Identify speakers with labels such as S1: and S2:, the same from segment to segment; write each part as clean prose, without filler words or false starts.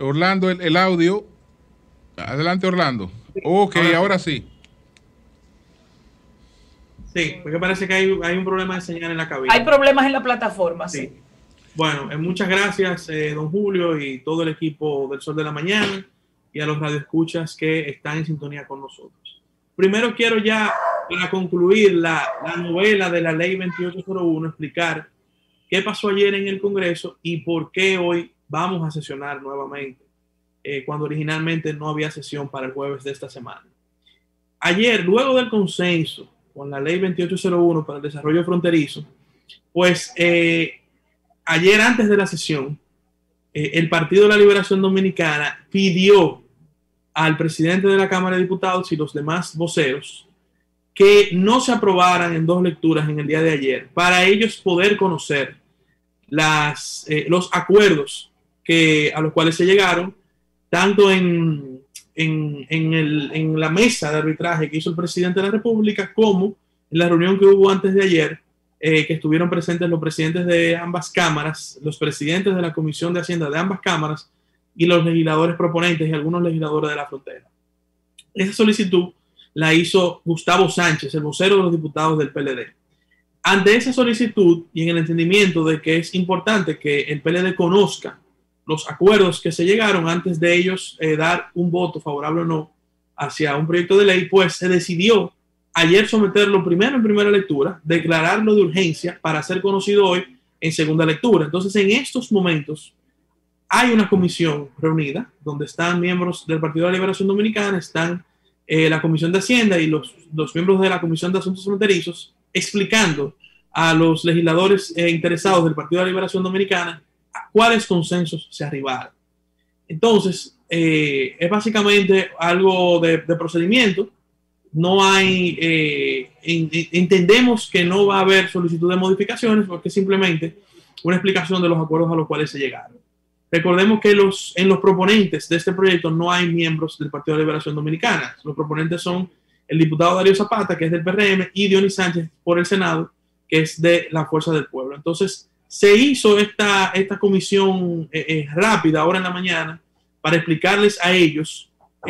S1: Orlando, el audio. Adelante, Orlando. Ok, ahora sí.
S2: Sí, porque parece que hay un problema de señal en la cabina.
S3: Hay problemas en la plataforma, sí.
S2: Sí. Bueno, muchas gracias, don Julio y todo el equipo del Sol de la Mañana y a los radioescuchas que están en sintonía con nosotros. Primero quiero ya, para concluir la novela de la Ley 2801, explicar qué pasó ayer en el Congreso y por qué hoy vamos a sesionar nuevamente, cuando originalmente no había sesión para el jueves de esta semana. Ayer, luego del consenso con la Ley 2801 para el desarrollo fronterizo, pues ayer antes de la sesión, el Partido de la Liberación Dominicana pidió al presidente de la Cámara de Diputados y los demás voceros que no se aprobaran en dos lecturas en el día de ayer, para ellos poder conocer los acuerdos a los cuales se llegaron, tanto en la mesa de arbitraje que hizo el presidente de la República, como en la reunión que hubo antes de ayer, que estuvieron presentes los presidentes de ambas cámaras, los presidentes de la Comisión de Hacienda de ambas cámaras y los legisladores proponentes y algunos legisladores de la frontera. Esa solicitud la hizo Gustavo Sánchez, el vocero de los diputados del PLD. Ante esa solicitud y en el entendimiento de que es importante que el PLD conozca los acuerdos que se llegaron antes de ellos dar un voto favorable o no hacia un proyecto de ley, pues se decidió ayer someterlo primero en primera lectura, declararlo de urgencia para ser conocido hoy en segunda lectura. Entonces, en estos momentos hay una comisión reunida donde están miembros del Partido de la Liberación Dominicana, están la Comisión de Hacienda y los miembros de la Comisión de Asuntos Fronterizos, explicando a los legisladores interesados del Partido de la Liberación Dominicana a cuáles consensos se arribaron. Entonces, es básicamente algo de procedimiento. No hay, entendemos que no va a haber solicitud de modificaciones porque es simplemente una explicación de los acuerdos a los cuales se llegaron. Recordemos que en los proponentes de este proyecto no hay miembros del Partido de Liberación Dominicana. Los proponentes son el diputado Darío Zapata, que es del PRM, y Dionis Sánchez por el Senado, que es de la Fuerza del Pueblo. Entonces, se hizo esta comisión rápida ahora en la mañana para explicarles a ellos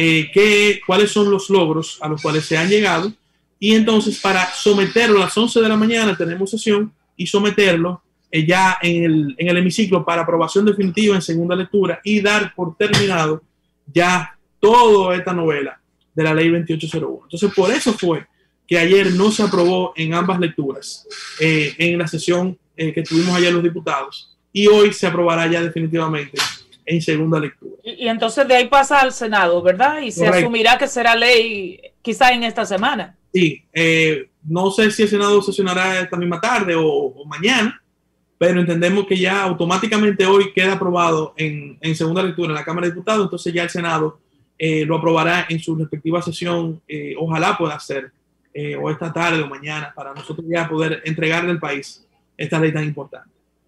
S2: cuáles son los logros a los cuales se han llegado, y entonces para someterlo a las 11 de la mañana tenemos sesión y someterlo ya en el hemiciclo para aprobación definitiva en segunda lectura y dar por terminado ya toda esta novela de la ley 2801. Entonces, por eso fue que ayer no se aprobó en ambas lecturas en la sesión que tuvimos ayer los diputados, y hoy se aprobará ya definitivamente en segunda lectura.
S3: Y entonces de ahí pasa al Senado, ¿verdad? Y se asumirá que será ley quizá en esta semana.
S2: Sí, no sé si el Senado sesionará esta misma tarde o mañana, pero entendemos que ya automáticamente hoy queda aprobado en segunda lectura en la Cámara de Diputados, entonces ya el Senado lo aprobará en su respectiva sesión, ojalá pueda ser, o esta tarde o mañana, para nosotros ya poder entregarle al país esta ley tan importante.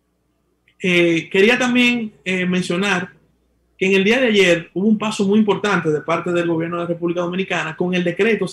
S2: Quería también mencionar que en el día de ayer hubo un paso muy importante de parte del gobierno de la República Dominicana con el decreto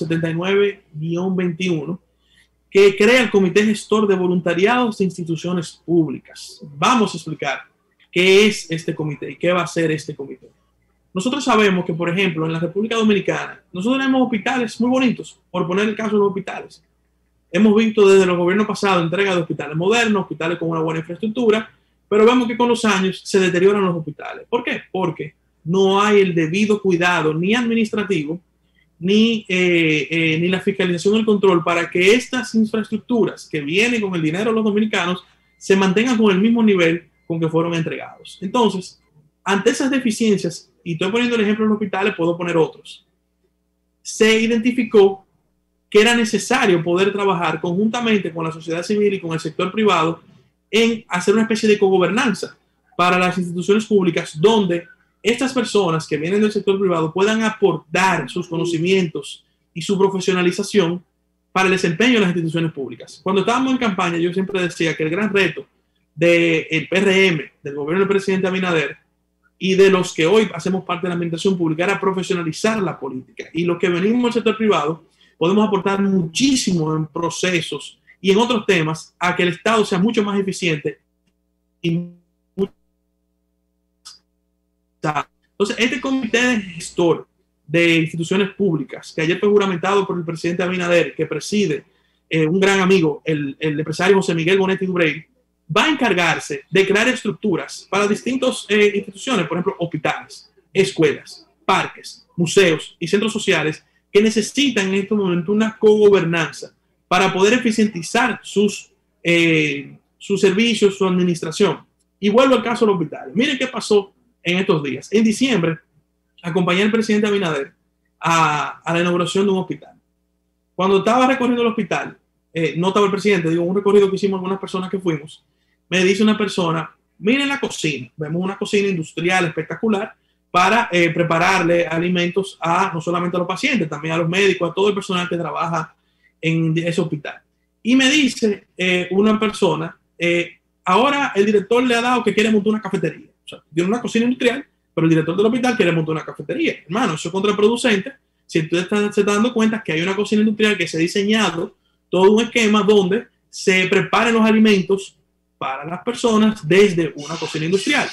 S2: 79-21 que crea el Comité Gestor de Voluntariados de Instituciones Públicas. Vamos a explicar qué es este comité y qué va a hacer este comité. Nosotros sabemos que, por ejemplo, en la República Dominicana, nosotros tenemos hospitales muy bonitos, por poner el caso de los hospitales. Hemos visto desde los gobiernos pasados entrega de hospitales modernos, hospitales con una buena infraestructura, pero vemos que con los años se deterioran los hospitales. ¿Por qué? Porque no hay el debido cuidado ni administrativo ni la fiscalización y el control para que estas infraestructuras que vienen con el dinero de los dominicanos se mantengan con el mismo nivel con que fueron entregados. Entonces, ante esas deficiencias, y estoy poniendo el ejemplo de los hospitales, puedo poner otros, se identificó que era necesario poder trabajar conjuntamente con la sociedad civil y con el sector privado en hacer una especie de cogobernanza para las instituciones públicas, donde estas personas que vienen del sector privado puedan aportar sus conocimientos y su profesionalización para el desempeño de las instituciones públicas. Cuando estábamos en campaña, yo siempre decía que el gran reto del PRM, del gobierno del presidente Abinader, y de los que hoy hacemos parte de la administración pública, era profesionalizar la política. Y los que venimos del sector privado podemos aportar muchísimo en procesos y en otros temas a que el Estado sea mucho más eficiente y mucho. Entonces, este comité de gestor de instituciones públicas, que ayer fue juramentado por el presidente Abinader, que preside un gran amigo, el empresario José Miguel Bonetti Dubrey, va a encargarse de crear estructuras para distintas instituciones, por ejemplo, hospitales, escuelas, parques, museos y centros sociales que necesitan en este momento una cogobernanza para poder eficientizar sus servicios, su administración. Y vuelvo al caso de los hospitales. Miren qué pasó en estos días. En diciembre, acompañé al presidente Abinader a la inauguración de un hospital. Cuando estaba recorriendo el hospital, no estaba el presidente, digo, un recorrido que hicimos algunas personas que fuimos, me dice una persona, miren la cocina, vemos una cocina industrial espectacular para prepararle alimentos no solamente a los pacientes, también a los médicos, a todo el personal que trabaja en ese hospital. Y me dice una persona, ahora el director le ha dado que quiere montar una cafetería. O sea, tiene una cocina industrial, pero el director del hospital quiere montar una cafetería. Hermano, eso es contraproducente. Si usted se está dando cuenta que hay una cocina industrial que se ha diseñado todo un esquema donde se preparen los alimentos para las personas desde una cocina industrial.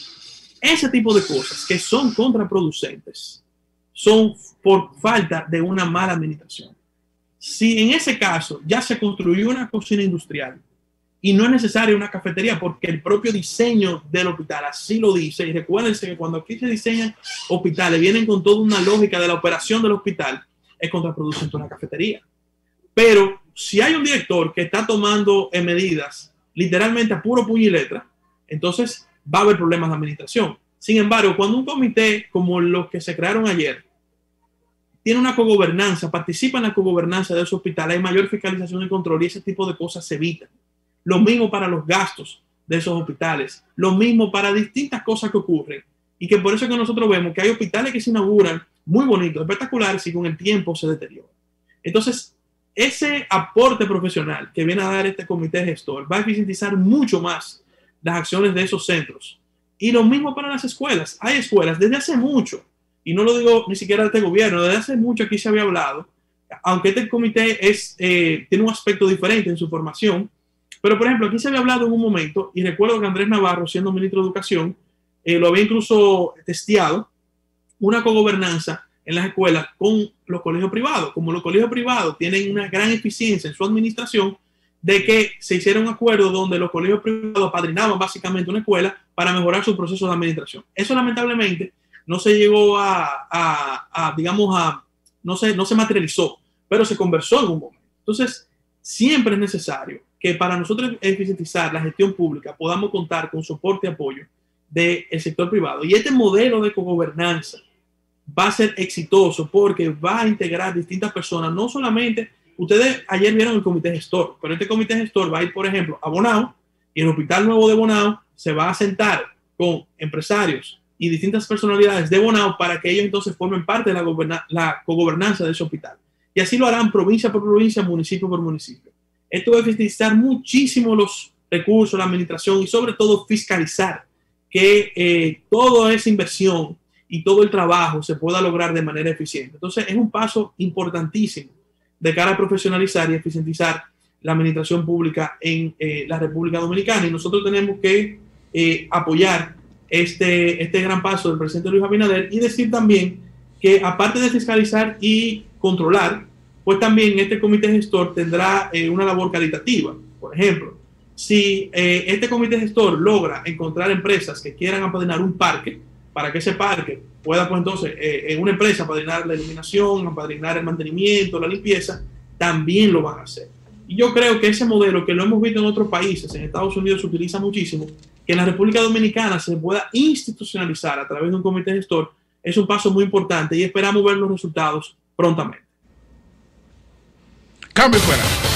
S2: Ese tipo de cosas que son contraproducentes son por falta de una mala administración. Si en ese caso ya se construyó una cocina industrial y no es necesaria una cafetería porque el propio diseño del hospital así lo dice, y recuérdense que cuando aquí se diseñan hospitales vienen con toda una lógica de la operación del hospital, es contraproducente una cafetería. Pero si hay un director que está tomando medidas literalmente a puro puño y letra, entonces va a haber problemas de administración. Sin embargo, cuando un comité como los que se crearon ayer tiene una cogobernanza, participa en la cogobernanza de ese hospital, hay mayor fiscalización y control y ese tipo de cosas se evitan. Lo mismo para los gastos de esos hospitales, lo mismo para distintas cosas que ocurren y que por eso es que nosotros vemos que hay hospitales que se inauguran muy bonitos, espectaculares y con el tiempo se deterioran. Entonces, ese aporte profesional que viene a dar este comité gestor va a eficientizar mucho más las acciones de esos centros. Y lo mismo para las escuelas. Hay escuelas desde hace mucho, y no lo digo ni siquiera de este gobierno, desde hace mucho aquí se había hablado, aunque este comité tiene un aspecto diferente en su formación, pero por ejemplo aquí se había hablado en un momento, y recuerdo que Andrés Navarro, siendo ministro de Educación, lo había incluso testeado, una cogobernanza en las escuelas con los colegios privados. Como los colegios privados tienen una gran eficiencia en su administración, de que se hiciera un acuerdo donde los colegios privados apadrinaban básicamente una escuela para mejorar su proceso de administración. Eso lamentablemente no se llegó no se materializó, pero se conversó en un momento. Entonces, siempre es necesario que para nosotros eficientizar la gestión pública podamos contar con soporte y apoyo del sector privado. Y este modelo de cogobernanza va a ser exitoso porque va a integrar distintas personas, no solamente. Ustedes ayer vieron el comité gestor, pero este comité gestor va a ir, por ejemplo, a Bonao, y el Hospital Nuevo de Bonao se va a sentar con empresarios y distintas personalidades de Bonao para que ellos entonces formen parte de la cogobernanza de ese hospital. Y así lo harán provincia por provincia, municipio por municipio. Esto va a eficientizar muchísimo los recursos, la administración y sobre todo fiscalizar que toda esa inversión y todo el trabajo se pueda lograr de manera eficiente. Entonces es un paso importantísimo de cara a profesionalizar y eficientizar la administración pública en la República Dominicana. Y nosotros tenemos que apoyar este gran paso del presidente Luis Abinader y decir también que aparte de fiscalizar y controlar, pues también este comité gestor tendrá una labor caritativa. Por ejemplo, si este comité gestor logra encontrar empresas que quieran apadrinar un parque, para que ese parque pueda, pues entonces, en una empresa apadrinar la iluminación, apadrinar el mantenimiento, la limpieza, también lo van a hacer. Y yo creo que ese modelo, que lo hemos visto en otros países, en Estados Unidos se utiliza muchísimo, que en la República Dominicana se pueda institucionalizar a través de un comité gestor, es un paso muy importante y esperamos ver los resultados prontamente.
S1: Cambio fuera.